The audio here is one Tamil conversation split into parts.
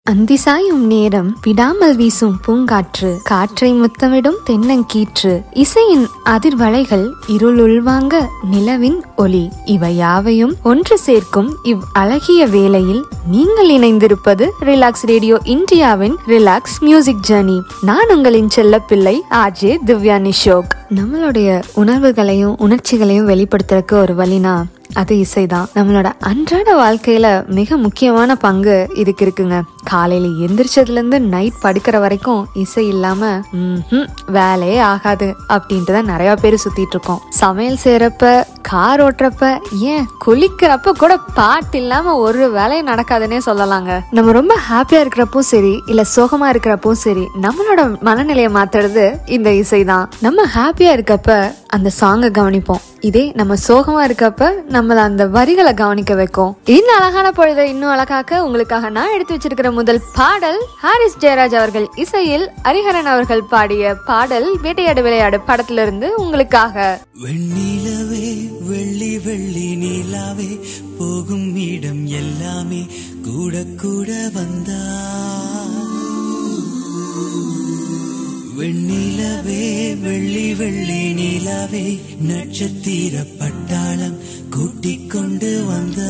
அந்தி சாயும் நேரம் விடாமல் வீசும் பூங்காற்று, காற்றை முத்தமிடும் தென்னங்கீற்று, இசையின் அதிர்வலைகள், இருள் உள்வாங்க நிலவின் ஒளி, இவை யாவையும் ஒன்று சேர்க்கும் இவ் அழகிய வேளையில் நீங்கள் இணைந்திருப்பது ரிலாக்ஸ் ரேடியோ இந்தியாவின் ரிலாக்ஸ் மியூசிக் ஜர்னி. நான் உங்களின் செல்ல பிள்ளை ஆர்ஜே திவ்யா நிஷோக். நம்மளுடைய உணர்வுகளையும் உணர்ச்சிகளையும் வெளிப்படுத்துறதுக்கு ஒரு வழினா அது இசைதான். நம்மளோட அன்றாட வாழ்க்கையில மிக முக்கியமான பங்கு இதுக்கு இருக்குங்க. காலையில எந்திரிச்சதுல இருந்து நைட் படுக்கிற வரைக்கும் இசை இல்லாம வேலையே ஆகாது அப்படின்ட்டு தான் நிறைய பேர் சுத்திட்டு இருக்கோம். சமையல் செய்யறப்ப, கார் ஓட்டுறப்ப, ஏன் குளிக்கிறப்ப கூட பாட்டு இல்லாம ஒரு வேலையும் நடக்காதுன்னே சொல்லலாங்க. நம்ம ரொம்ப ஹாப்பியா இருக்கிறப்போ சரி, இல்ல சோகமா இருக்கிறப்போ சரி, நம்மளோட மனநிலையை மாத்துறது இந்த இசைதான். நம்ம ஹாப்பியா இருக்கப்ப அந்த சாங்கை கவனிப்போம். இதே நம்ம சோகமா இருக்கப்ப நம்மள அந்த வரிகளை கவனிக்க வைக்கும். இந்த அழகான பொழுதை இன்னும் அழகாக்க உங்களுக்காக நான் எடுத்து வச்சிருக்கிற முதல் பாடல் ஹாரிஸ் ஜெயராஜ் அவர்கள் இசையில் ஹரிஹரன் அவர்கள் பாடிய பாடல் வேட்டையாடு விளையாடு படத்திலிருந்து உங்களுக்காக. வெண்ணிலவே வெள்ளி வெள்ளி நீலாவே போகும் இடம் எல்லாமே கூட கூட வந்தா, வெண்ணிலவே வெள்ளி வெள்ளி நீலாவே நட்சத்திர பட்டாளம் கூட்டிக் கொண்டு வந்தா.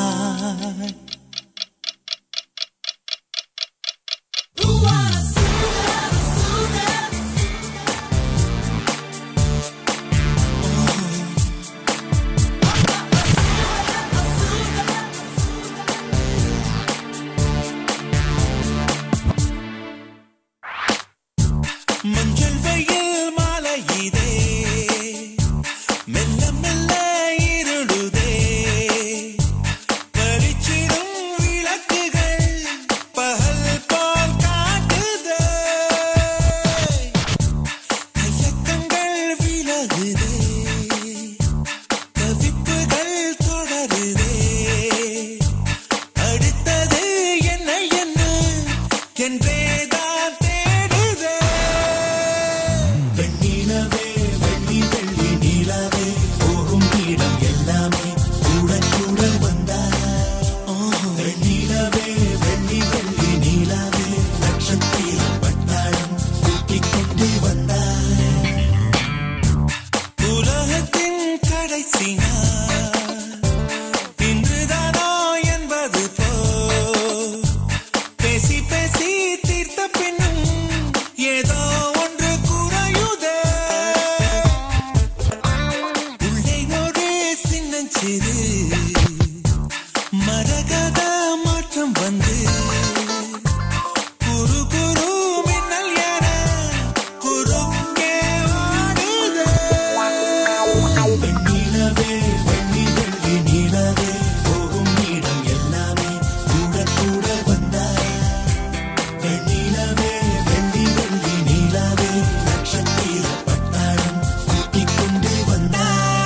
மஞ்சள் வெயில் மாலை இதே மெல்ல மெல்ல இருளுதே, பளிச்சிடும் விளக்குகள் பகல் போல் காட்டுதே, கையக்கங்கள் விலகுதே, தவிப்புகள் தொடருதே, அடுத்தது என்ன என்ன என்றே மரகத மாற்றம் வந்து குரு குரு மின்னல் என குறுக்கே ஆடுதே. வெண்ணிலவே வெள்ளி வெள்ளி நீலவே போகும் இடம் எல்லாமே கூட கூட வந்தா, வெண்ணிலவே வெள்ளி வெள்ளி நீலவே நட்சத்திர பட்டாளம் கூட்டிக் கொண்டு வந்தா.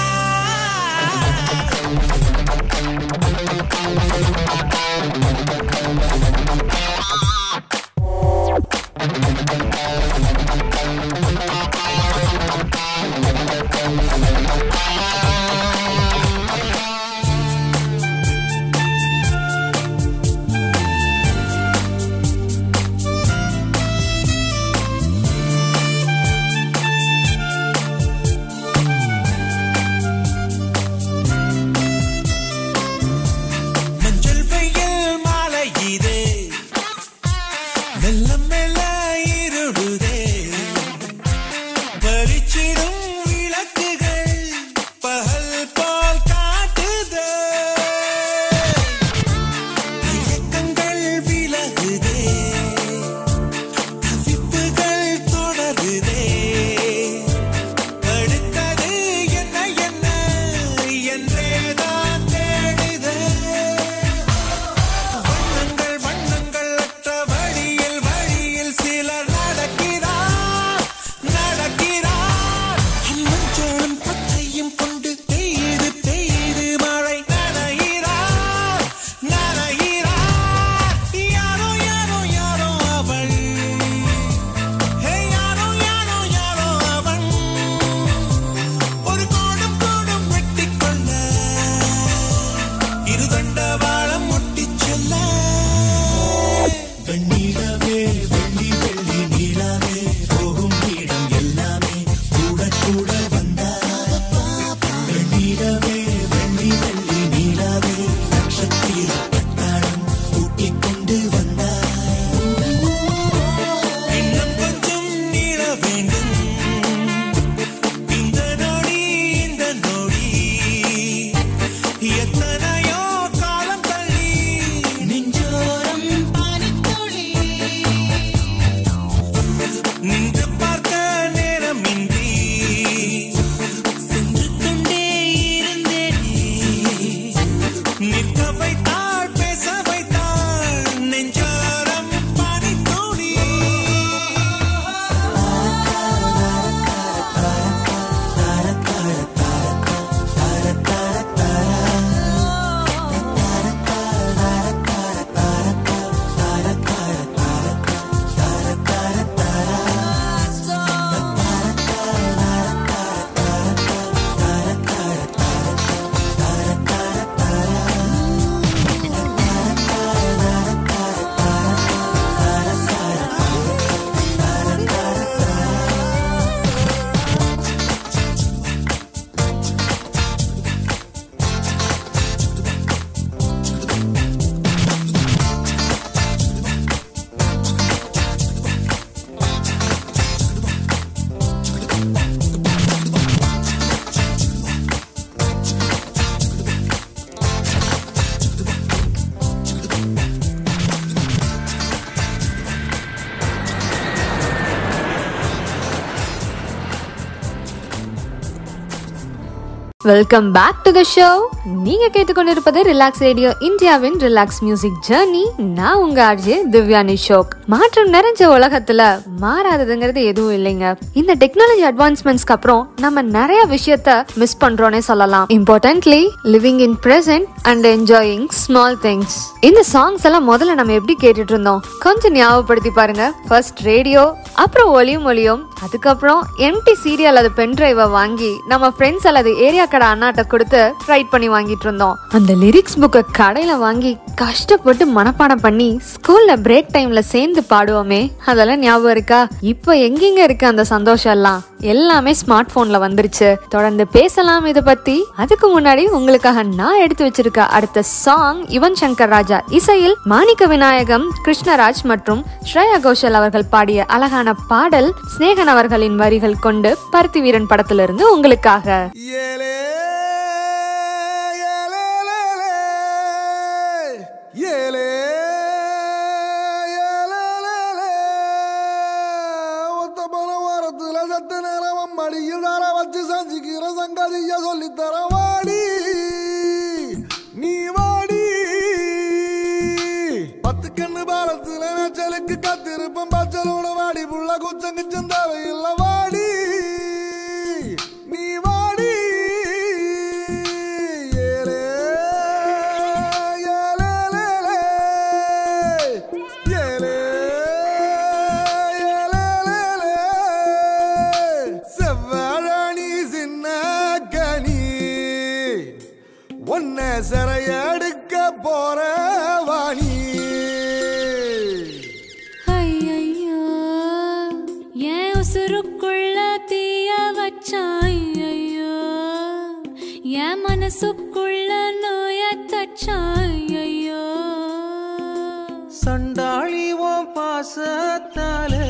மெல்ல மெல்ல இருளுதே, பளிச்சிடும் விளக்குகள் பகல் போல் காட்டுதே, கையக்கங்கள் விலகுதே, தவிப்புகள் தொடருதே, அடுத்தது என்ன என்ன என்றேதான் தேடுதே. வண்ணங்கள் வண்ணங்கள் அற்ற வழியில் வழி welcome back to the show. நீங்க கேட்டுக்கொண்டிருப்பது ரிலாக்ஸ் ரேடியோ, இந்தியாவின் ரிலாக்ஸ் மியூசிக் ஜர்னி. நான் உங்க ஆர்ஜே திவ்யா நிஷோக். மாற்றம் நிறைஞ்ச உலகத்துல மாறாததுங்கிறது எதுவும் இல்லைங்க. இந்த டெக்னாலஜி அட்வான்ஸ்மெண்ட்ஸ்க்கு அப்புறம் நம்ம நிறைய விஷயத்த மிஸ் பண்றோம்னே சொல்லலாம். Importantly living in present and enjoying small things. இந்த சாங்ஸ் எல்லாம் முதல்ல நம்ம எப்படி கேட்டுட்டு இருந்தோம் கொஞ்சம் ஞாபகப்படுத்தி பாருங்க. ஃபர்ஸ்ட் ரேடியோ, அப்புறம் ஒலியும் ஒலியும், அதுக்கப்புறம் எம்டி சீரியல் அது பென் டிரைவை வாங்கி நம்ம ஃப்ரெண்ட்ஸ் அல்லது ஏரியா கடை அண்ணாட்ட கொடுத்து ரைட் பண்ணி வாங்கிட்டு இருந்தோம். அந்த லிரிக்ஸ் புக்கை கடையில வாங்கி கஷ்டப்பட்டு மனப்பாடம் பண்ணி ஸ்கூல்ல பிரேக் டைம்ல சேர்ந்து பாடுவோமே, அதெல்லாம் ஞாபகம் இருக்கா? இப்ப எங்கெங்க இருக்கு அந்த சந்தோஷம் எல்லாம்? எல்லாமே ஸ்மார்ட் போன்ல வந்துருச்சு. தொடர்ந்து பேசலாம் இதை பத்தி. அதுக்கு முன்னாடி உங்களுக்காக நான் எடுத்து வச்சிருக்க அடுத்த சாங் யுவன் சங்கர் ராஜா இசையில் மாணிக்க விநாயகம், கிருஷ்ணராஜ் மற்றும் ஸ்ரேயா கோஷல் அவர்கள் பாடிய அழகான பாடல் ஸ்நேகன் அவர்களின் வரிகள் கொண்டு பருத்தி வீரன் படத்திலிருந்து உங்களுக்காக. சொல்லித்தரவாடி நீ வாடி, 10 கண்ணு பாலத்துல நச்சலுக்கு காத்திருப்பம் பச்சலோட வாடி புள்ள குச்சங்கிச்சம் தேவையில்ல வாடி நீ வாடி. சரையடுக்க போற வாணி. ஐயையோ ஏன் உசுருக்குள்ள தீய வச்சான், ஐயையோ என் மனசுக்குள்ள நோய தச்சான், ஐயையோ சண்டாளி உன் பாசத்தாலே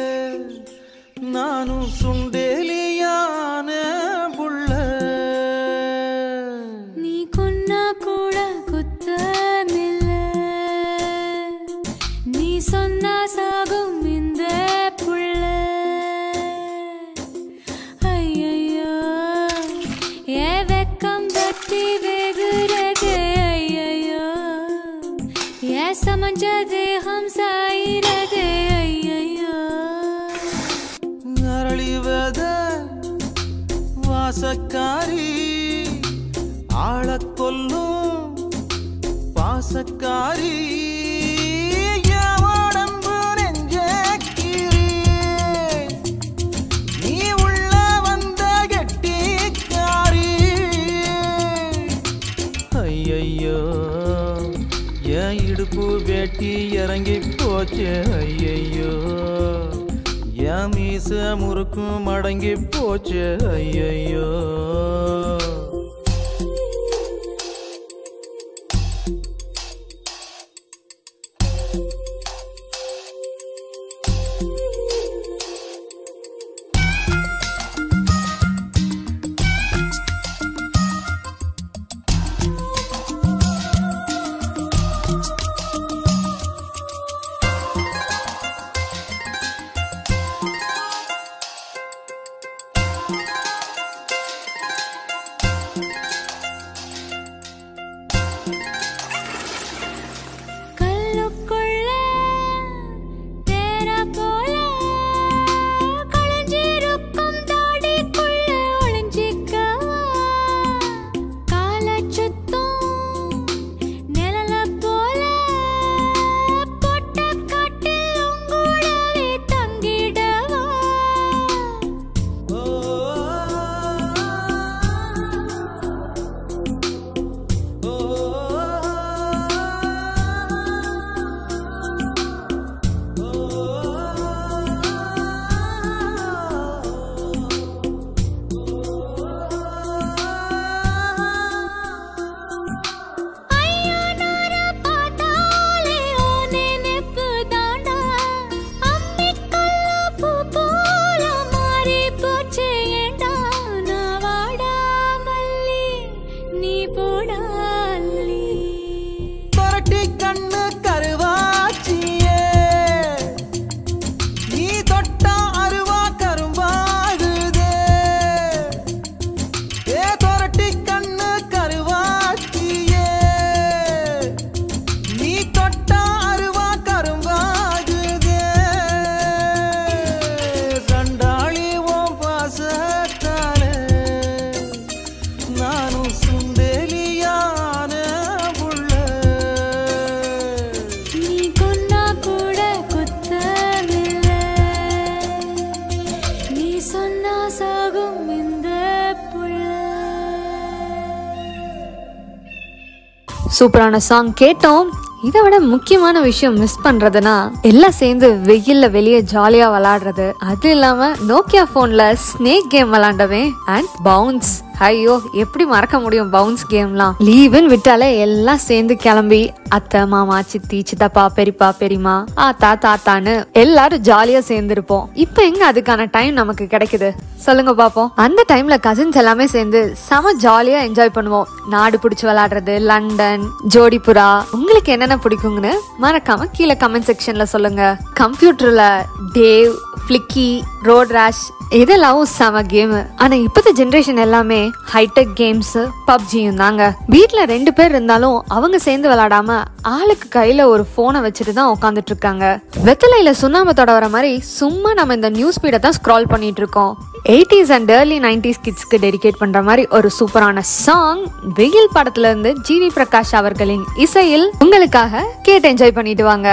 நானும் சுண்டேலியான புள்ள. கூட குத்தமில்ல, நீ சொன்னா சாகும் இந்த புள்ள. ஐயையோ ஏ வெக்கம் பற்றி வெகுறதே, ஐயையோ ஏ சமஞ்ச தேகம் சாயிரதே, ஐயையோ அரளிவத வாசக்காரி ஆள கொல்லும் பாசக்காரி, உடம்பு நெஞ்சக்கிரி நீ உள்ள வந்த கெட்டிக்காரி. ஐயையோ என் இடுப்பு வேட்டி இறங்கி போச்சு, ஐயையோ என் மீச முறுக்கும் மடங்கி போச்சு, ஐயையோ சூப்பரான சாங் கேட்டோம். இதை விட முக்கியமான விஷயம் மிஸ் பண்றதுன்னா எல்லாம் சேர்ந்து வெயில்ல வெளியே ஜாலியா விளையாடுறது. அது இல்லாம நோக்கியா போன்ல ஸ்னேக் கேம் விளையாண்டவே அண்ட் பவுன்ஸ். ஐயோ, எப்படி மறக்க முடியும் பவுன்ஸ் கேம்லாம். லீவுன்னு விட்டாலே எல்லாம் சேர்ந்து கிளம்பி அத்தை மாமா சித்தி சித்தப்பா பெரியப்பா பெரியமா ஆத்தா தாத்தான்னு எல்லாரும் ஜாலியா சேர்ந்து இருப்போம். இப்ப எங்க அதுக்கான டைம் நமக்கு கிடைக்குது சொல்லுங்க பாப்போம். அந்த டைம்ல கசின்ஸ் எல்லாமே சேர்ந்து செம ஜாலியா என்ஜாய் பண்ணுவோம். நாடு பிடிச்சு விளையாடுறது, லண்டன், ஜோடிபுரா. உங்களுக்கு என்னென்ன பிடிக்குங்கன்னு மறக்காம கீழே கமெண்ட் செக்ஷன்ல சொல்லுங்க. கம்ப்யூட்டர்ல டேவ், ஃபிளிக்கி, ரோட் ரேஷ் இதெல்லாம் செம கேம். ஆனா இப்பத்த ஜெனரேஷன் எல்லாமே ஹைடெக் கேம்ஸ், பப்ஜியும் தாங்க. வீட்டுல 2 பேர் இருந்தாலும் அவங்க சேர்ந்து விளையாடாம ஆளுக்கு கையில ஒரு போனை வச்சுட்டு தான் உட்காந்துட்டு இருக்காங்க. வெத்தலையில சுண்ணாம்பத்தோட வர மாதிரி சும்மா நம்ம இந்த நியூஸ் ஃபீடை தான் ஸ்க்ரால் பண்ணிட்டு இருக்கோம். 80s and early 90s கிட்ஸ்க்கு dedicate பண்ற மாதிரி ஒரு சூப்பரான சாங் வெயில் படத்துல இருந்து ஜிவி பிரகாஷ் அவர்களின் இசையில் உங்களுக்காக கேட்டு என்ஜாய் பண்ணிட்டு வாங்க.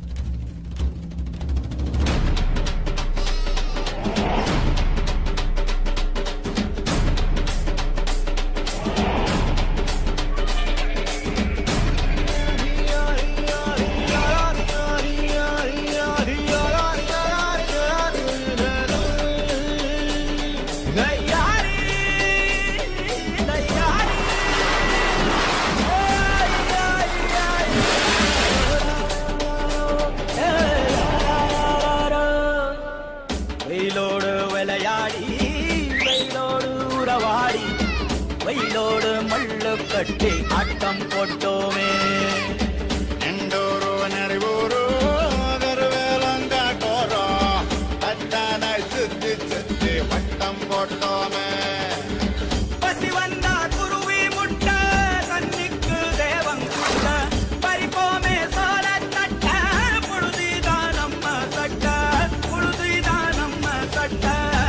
வெயிலோடு விளையாடி வெயிலோடு உறவாடி வெயிலோடு மல்லு கட்டி ஆட்டம் போட்டோமே. எண்டோரோ நரிவோரோ கருவேலங்காட்டோரோ அட்டானாய் சுத்தி சுத்தி வட்டம் போட்டோமே. பசி வந்தா குருவி முட்ட கண்ணிக்கு தேவம் குட்ட பறிப்போமே சோழ தட்ட புழுதிதான் நம்ம சட்ட புழுதிதான் நம்ம சட்ட.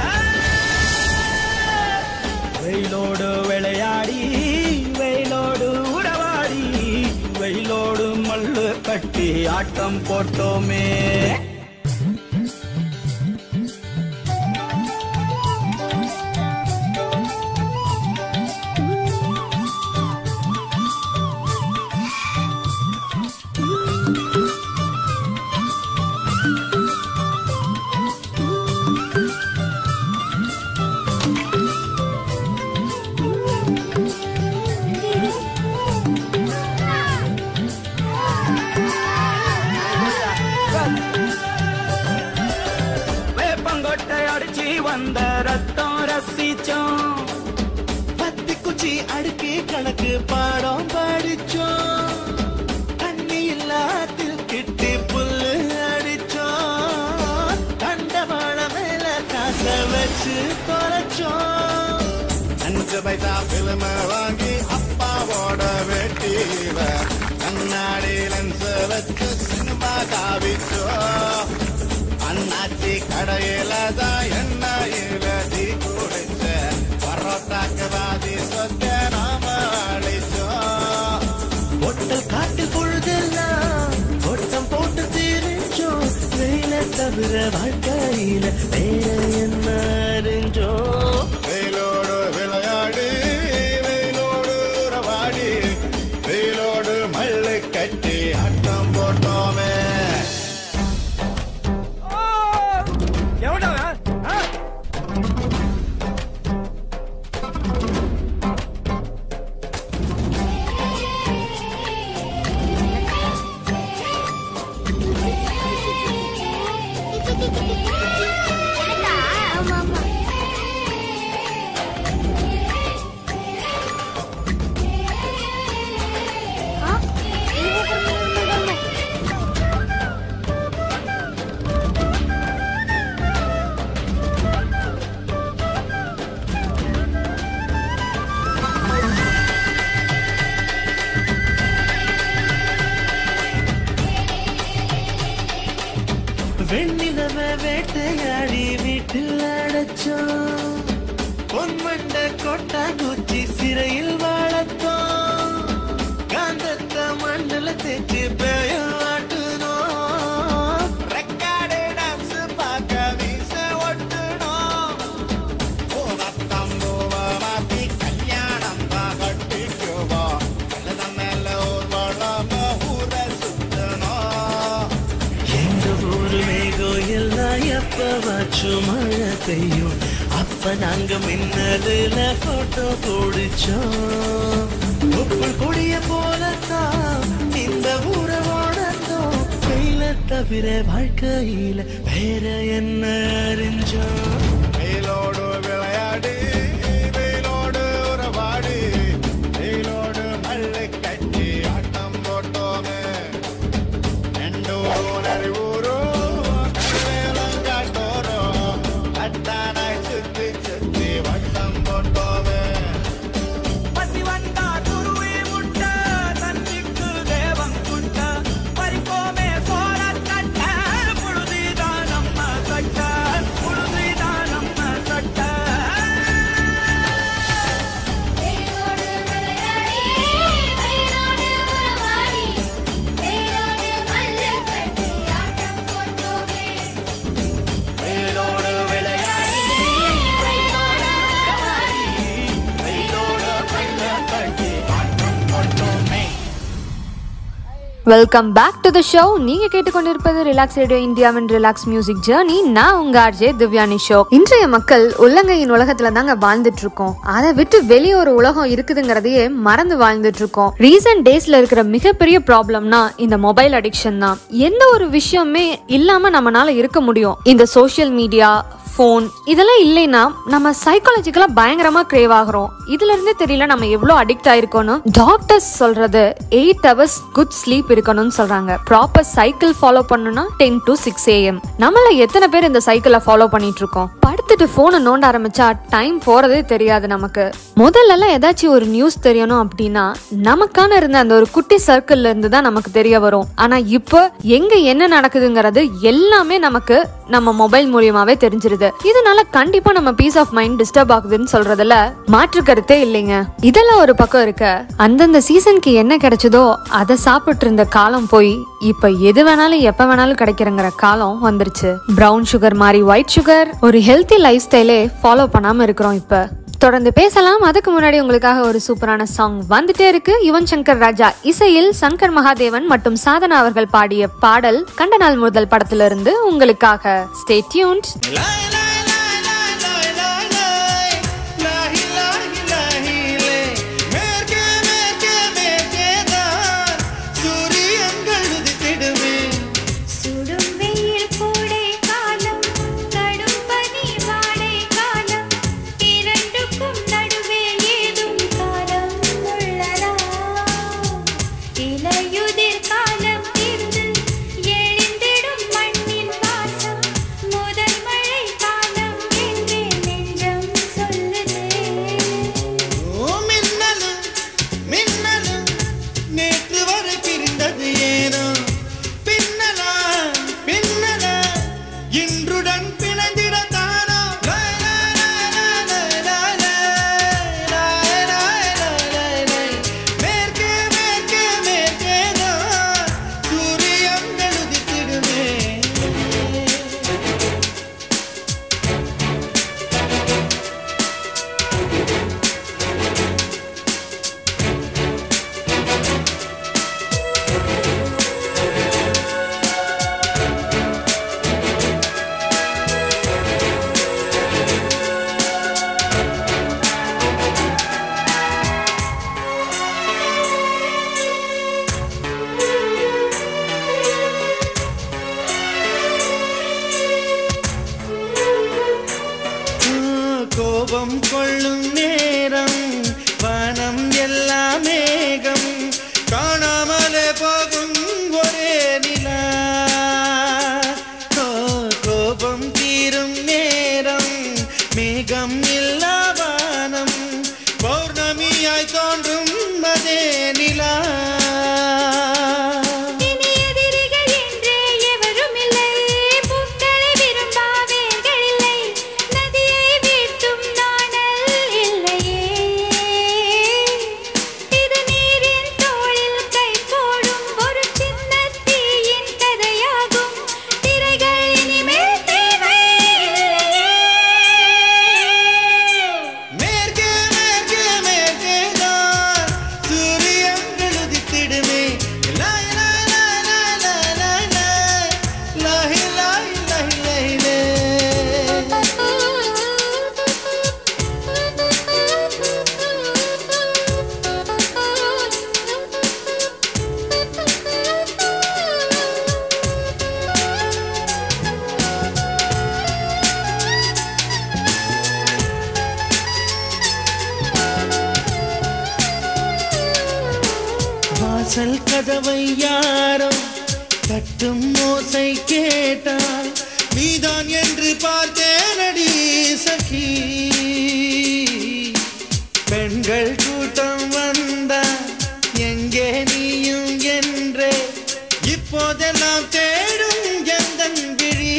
வெயிலோடு விளையாடி வெயிலோடு உறவாடி வெயிலோடு மல்லு கட்டி ஆட்டம் போட்டோமே. வேப்பங்கொட்டை அடிச்சு வந்த ரத்தம் ரசிச்சோம். பத்தி குச்சி அடுக்கி கணக்கு பாடம் படிச்சோம். தண்ணி இல்லாத்தில் கிட்டி புல்லு அடிச்சோம். கண்டவாள மேல காச வச்சு தொலைச்சோம். 5 பைசா பிலிம வாங்கி அப்பாவோட வெட்டியில கண்ணாடி லென்ஸ் வச்சு சினிமா காவிச்சோம். அண்ணாச்சி கடையில தான் எண்ணெயில டீ குடிச்ச பரோட்டாக்கு வாதி சொத்த நாம அழிச்சோம். பொட்டல் காட்டு பொழுதெல்லாம் பொட்டம் போட்டு தீரிச்சோம். வெயில தவிர வாழ்க்கையில வேற என்ன அறிஞ்சோம். வெயிலோடு விளையாடி வெயிலோடு உறவாடி வெயிலோடு மல்லு கட்டி ஆட்டம் போட்டோமே. வெண்ணிலவ வேட்டையாடி வீட்டில் அடைச்சோம். பொன்மண்ட கொட்டா குச்சி சிறையில் வாழத்தோம். காந்தத்த மண்ணில் தேய்ச்சி பேயம் ஆட்டுனோம். ரெக்கார்டு டான்ஸ் பார்க்க வீச ஒட்டுனோம். பூவத்தம் பூவ மாத்தி கல்யாணம் தான் கட்டிக்குவோம். மேல ஒரு எப்பவாச்சும் மழை பெய்யும், அப்ப நாங்க மின்னலுல போட்டோ பிடிச்சோம். உப்புள் கொடிய போலத்தான் இந்த ஊரை வாழ்ந்தோம். வெயில தவிர வாழ்க்கையில வேற என்ன அறிஞ்சோம். வெயிலோடு விளையாடி வெயிலோடு உறவாடி வெயிலோடு மல்லு கட்டி ஆட்டம் போட்டோமே. நெண்டூரும் நரிவூரும் கருவேலம் காட்டோரும் கட்டானாய் சுத்தி சுத்தி வட்டம் போட்டோமே. பசி வந்தா துருவி முட்ட தன்னிக்கு தேவம் குட்ட பறிப்போமே சோழ கட்ட புழுதிதான் நம்ம சட்ட புழுதிதான் நம்ம சட்ட. வேரோடு விளையாடி வேரோடு உறவாடி வேரோடு மல்லு கட்டி ஆட்டம் போட்டோமே. வெயிலோடு விளையாடி வெயிலோடு உறவாடி வெயிலோடு மல்லு கட்டி ஆட்டம் போட்டோமே. Welcome back to the show. நீங்க கேட்டுக்கொண்டிருப்பது ரிலாக்ஸ் ரேடியோ இந்தியாவின் ரிலாக்ஸ் மியூசிக் ஜர்னி. நான் உங்க ஆர்ஜே திவ்யானி ஷோ. இன்றைய மக்கள் உள்ளங்கையின் உலகத்துல தாங்க வாழ்ந்துட்டு இருக்கோம். அதை விட்டு வெளியே ஒரு உலகம் இருக்குதுங்கிறதையே மறந்து வாழ்ந்துட்டு இருக்கோம். ரீசன்ட் டேஸ்ல இருக்கிற மிகப்பெரிய ப்ராப்ளம்னா இந்த மொபைல் அடிக்ஷன் தான். எந்த ஒரு விஷயமே இல்லாம நம்மளால இருக்க முடியும். இந்த சோசியல் மீடியா, போன் இதெல்லாம் இல்லைன்னா நம்ம சைக்காலஜிக்கலா பயங்கரமா கிரேவ் ஆகிறோம். இதுல இருந்தே தெரியல நம்ம எவ்வளவு அடிக்ட் ஆயிருக்கோம்னு. டாக்டர்ஸ் சொல்றது 8 hours குட் ஸ்லீப் இருக்கணும்னு சொல்றாங்க. ப்ராப்பர் சைக்கிள் ஃபாலோ பண்ணணும்னா 10 to 6 AM. நம்மள எத்தனை பேர் இந்த சைக்கிளை ஃபாலோ பண்ணிட்டு இருக்கோம்? படுத்துட்டு போனை நோண்ட ஆரம்பிச்சா டைம் போறதே தெரியாது நமக்கு. முதல்ல எல்லாம் ஏதாச்சும் ஒரு நியூஸ் தெரியணும் அப்படின்னா நமக்கான இருந்த அந்த ஒரு குட்டி சர்க்கிள்ல இருந்து தான் நமக்கு தெரிய வரும். ஆனா இப்போ எங்க என்ன நடக்குதுங்கிறது எல்லாமே நமக்கு நம்ம மொபைல் மூலியமாவே தெரிஞ்சிருது. இதனால கண்டிப்பா நம்ம பீஸ் ஆஃப் மைண்ட் டிஸ்டர்ப் ஆகுதுன்னு சொல்றதுல மாற்று கருத்தே இல்லைங்க. இதெல்லாம் ஒரு பக்கம் இருக்க, அந்தந்த சீசனுக்கு என்ன கிடைச்சதோ அதை சாப்பிட்டு இருந்த காலம் போய் இப்ப எது வேணாலும் எப்ப வேணாலும் கிடைக்கிறங்கிற காலம் வந்துருச்சு. பிரவுன் சுகர் மாதிரி ஒயிட் சுகர், ஒரு ஹெல்த்தி லைஃப் ஸ்டைலே ஃபாலோ பண்ணாம இருக்கிறோம். இப்ப தொடர்ந்து பேசலாம். அதுக்கு முன்னாடி உங்களுக்காக ஒரு சூப்பரான சாங் வந்துட்டே இருக்கு. யுவன் சங்கர் ராஜா இசையில் சங்கர் மகாதேவன் மற்றும் சாதனா அவர்கள் பாடிய பாடல் கண்ட நாள் முதல் படத்திலிருந்து உங்களுக்காக. Stay tuned. சுடும் வெயில் கோடை காலம் கடும் பனி வாடை காலம் இரண்டுக்கும் நடுவே ஏதும் காலம் உள்ளதா? இலையுதிர் காலம் தீர்ந்து எழுந்திடும் மண்ணின் வாசம் முதல் மழை காலம் என்றே நெஞ்சம் சொல்லுதே. மின்னலும் மின்னலும் நேற்று வரை பிரிந்தது ஏனோ பின்னலா பின்னலா இன்றுடன் பிணைந்திடத்தானோ. மேற்கே மேற்கே மேற்கேதான் சூரியங்கள் உதித்திடுமே. கோபம் கொள்ளும் நேரம் வானம் எல்லாம் மேகம் காணாமலே போகும் ஒரே நிலா. கோபம் தீரும் நேரம் மேகம் இல்லா வானம் பௌர்ணமியாய் தோன்றும் அதே நிலா. இனி எதிரிகள் என்றே எவரும் இல்லை, பூக்களை விரும்பாவேர்கள் இல்லை, நதியை வீழ்த்தும் நாணல் இல்லையே. இது நீரின் தோளில் கை போடும் ஒரு சின்ன தீயின் கதையாகும். திரைகள் இனிமேல் தேவை இல்லையே. மேற்கே மேற்கே மேற்கேதான் சூரியங்கள் உதித்திடுமே. லாய் லாய் லாய் லாய் லாய் லாய் லாய் லாய் லாய் லாய். வாசல் கதவை யாரோ தட்டும் ஓசை கேட்டால் நீதான் என்று பார்த்தேனடி சகி. பெண்கள் கூட்டம் வந்தால் எங்கே நீயும் என்றே இப்போதெல்லாம் தேடும் எந்தன் விழி.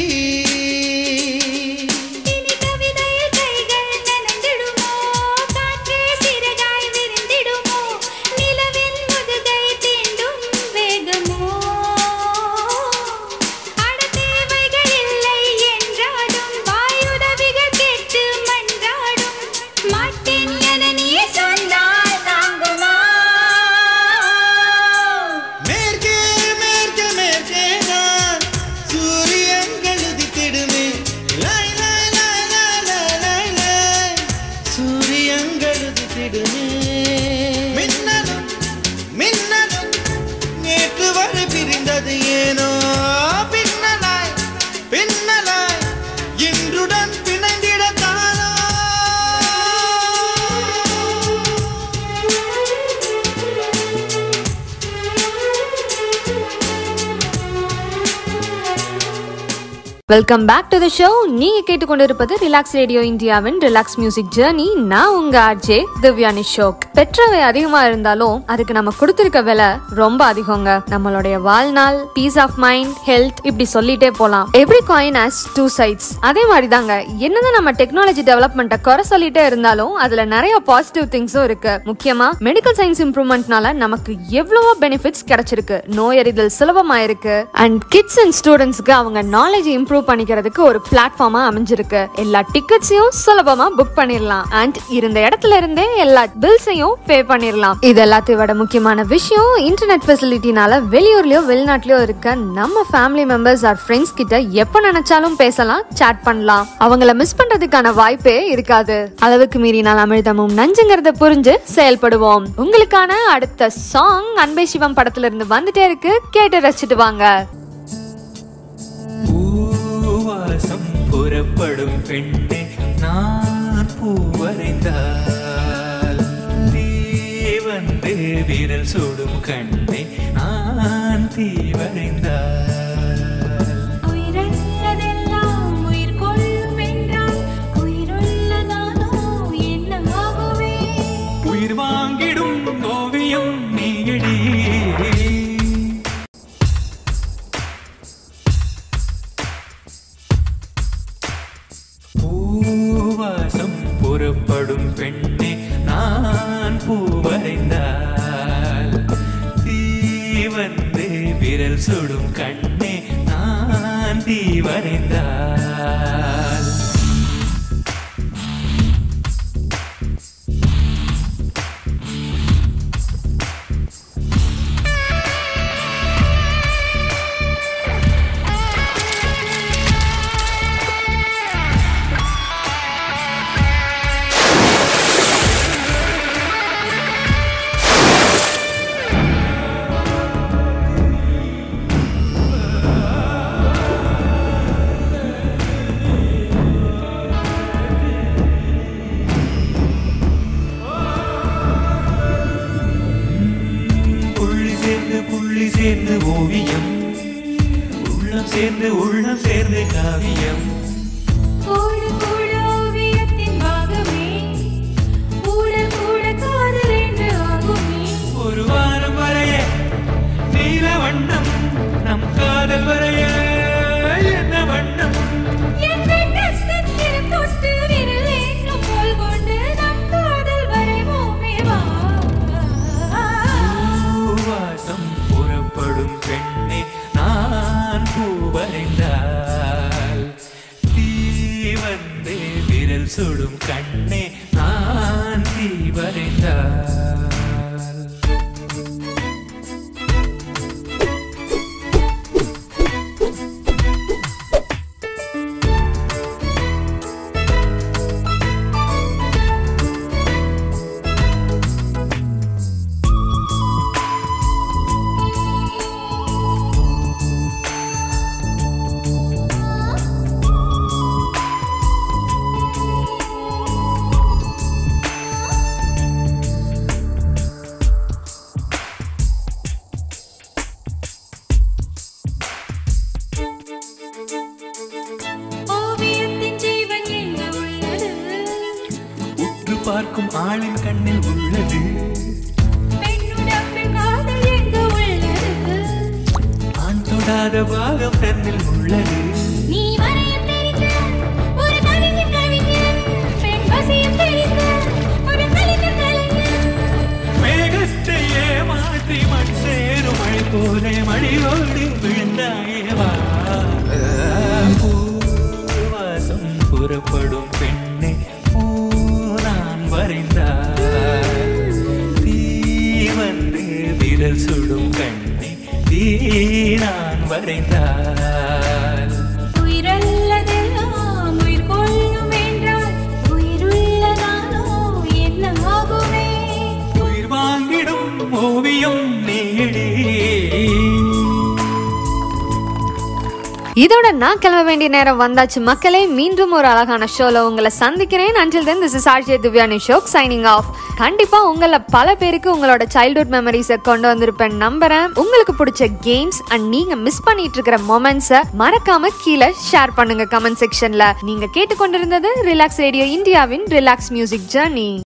Welcome back to the show. நீங்க கேட்டுக்கொண்டிருப்பது ரிலாக்ஸ் ரேடியோ இந்தியாவின் ரிலாக்ஸ் மியூசிக் ஜர்னி. நான் உங்க ஆர்ஜே திவ்யா நிஷோக். பெற்றவை அதிகமா இருந்தாலும் அதுக்கு நம்ம கொடுத்திருக்க விலை ரொம்ப அதிகங்க. நம்மளுடைய வாழ்நாள், பீஸ் ஆஃப் மைண்ட், ஹெல்த், இப்படி சொல்லிட்டே போலாம். Every coin has two sides. அதே மாதிரி தாங்க, என்னதான் நம்ம டெக்னாலஜி டெவலப்மெண்ட்டை குறை சொல்லிட்டே இருந்தாலும் அதுல நிறைய பாசிட்டிவ் திங்ஸும் இருக்கு. முக்கியமா மெடிக்கல் சயின்ஸ் இம்ப்ரூவ்மெண்ட்னால நமக்கு எவ்வளவோ பெனிஃபிட்ஸ் கிடைச்சிருக்கு. நோயறிதல் சுலபமாயிருக்கு. அண்ட் கிட்ஸ் அண்ட் ஸ்டூடெண்ட்ஸ்க்கு அவங்க நாலேஜ் இம்ப்ரூவ் பண்ணிக்கிறதுக்கு ஒரு பிளாட்ஃபார்மா அமைஞ்சிருக்கு. எல்லா டிக்கெட்ஸையும் சுலபமா புக் பண்ணிடலாம். அண்ட் இருந்த இடத்துல இருந்தே எல்லா பில்ஸையும் பே பண்ணிடலாம். இது எல்லாத்தையும் விட முக்கியமான விஷயம், இன்டர்நெட் ஃபெசிலிட்டினால வெளியூர்லயோ வெளிநாட்டுலயோ இருக்க நம்ம ஃபேமிலி மெம்பர்ஸ் ஆர் ஃப்ரெண்ட்ஸ் கிட்ட எப்ப நினைச்சாலும் பேசலாம், சாட் பண்ணலாம். அவங்கள மிஸ் பண்றதுக்கான வாய்ப்பே இருக்காது. அளவுக்கு மீறினால் அமிர்தமும் நஞ்சுங்கிறத புரிஞ்சு செயல்படுவோம். உங்களுக்கான அடுத்த சாங் அன்பே சிவம் படத்துல இருந்து வந்துட்டே இருக்கு. கேட்டு ரசிச்சுட்டு வாங்க. பூவாசம் புறப்படும் பெண்ணே நான் பூவரைந்தால் நீ வந்து விரல் சுடும் கண்ணே நான் தீவரைந்தால் உயிர் வாங்கிடும் ஓவியம் நீயடி. பூவாசம் புறப்படும் பெண்ணே நான் பூவரைந்தால் தீ வந்து விரல் சுடும் கண்ணே நான் தீவரைந்தால் புள்ளி சேர்ந்து ஓவியம், உள்ளம் சேர்ந்து உள்ளம் சேர்ந்து காவியம். ஒரு வாரம் வரைய நீல வண்ணம், நம் காதல் வரைய என்ன வண்ணம். பூவாசம் புறப்படும் பெண்ணே நான் பூவரைந்தால் தீ வந்து விரல் சுடும் கண்ணே நான் தீவரைந்தால். பார்க்கும் ஆளின் கண்ணில் உள்ளது. ஆண் தொடாத பாகம் தன்னில் உள்ளது. மேகத்தை ஏமாற்றி மண் சேரும் மழை போலே மடியோடு விழுந்தாயவா. பூவாசம் புறப்படும் பெண்ணை பூ நான் வரைந்தார். தீ வந்து விரல் சுடும் கண்ணை தீ நான் வரைந்தார். உயிரல்லதெல்லாம் உயிர் கொள்ளும் என்றால் உயிருள்ளதானோ என்ன ஆகுமே? உயிர் வாங்கிடும் ஓவியம் நீடி. இதோட நான் கிளம்ப வேண்டிய நேரம் வந்தாச்சு மக்களே. மீண்டும் ஒரு அழகான ஷோல உங்களை சந்திக்கிறேன். Until then, this is RJ Divya Nishok signing off. கண்டிப்பா உங்கள பல பேருக்கு உங்களோட சைல்ட்ஹுட் மெமரிஸை கொண்டு வந்திருப்பேன் நம்புறேன். உங்களுக்கு பிடிச்ச கேம்ஸ் அண்ட் நீங்க மிஸ் பண்ணிட்டு இருக்கிற மொமெண்ட்ஸை மறக்காம கீழே ஷேர் பண்ணுங்க கமெண்ட் செக்ஷன்ல. நீங்க கேட்டுக்கொண்டிருந்தது ரிலாக்ஸ் ரேடியோ இந்தியாவின் ரிலாக்ஸ் மியூசிக் ஜர்னி.